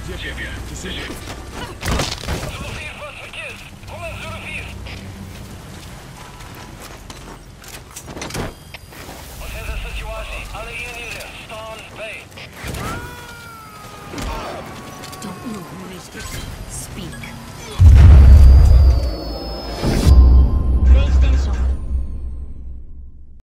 Ciebie. Rozumiem was jest! Komandor jest! Ocena sytuacji, ale inny Stone Bay. Don't move, Mister. Speak.